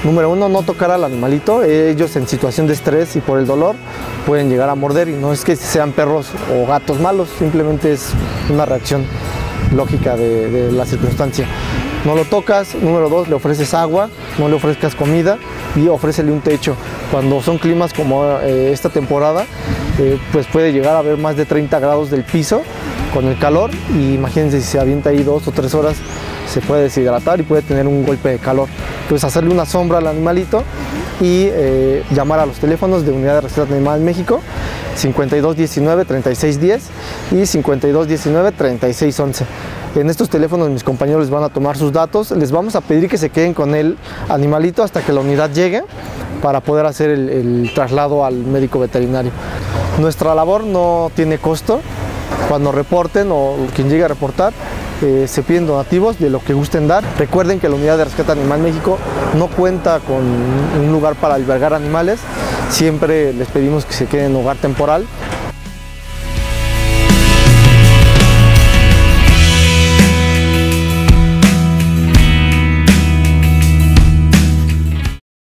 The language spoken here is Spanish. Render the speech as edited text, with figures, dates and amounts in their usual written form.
Número uno, no tocar al animalito. Ellos en situación de estrés y por el dolor pueden llegar a morder, y no es que sean perros o gatos malos, simplemente es una reacción lógica de la circunstancia. No lo tocas. Número dos, le ofreces agua, no le ofrezcas comida y ofrécele un techo. Cuando son climas como esta temporada, pues puede llegar a haber más de 30 grados del piso con el calor, y imagínense si se avienta ahí 2 o 3 horas, se puede deshidratar y puede tener un golpe de calor. Entonces hacerle una sombra al animalito y llamar a los teléfonos de Unidad de Rescate Animal México, 5219-3610 y 5219-3611. En estos teléfonos mis compañeros les van a tomar sus datos, les vamos a pedir que se queden con el animalito hasta que la unidad llegue para poder hacer el traslado al médico veterinario. Nuestra labor no tiene costo. Cuando reporten o quien llegue a reportar, se piden donativos de lo que gusten dar. Recuerden que la Unidad de Rescate Animal México no cuenta con un lugar para albergar animales. Siempre les pedimos que se queden en hogar temporal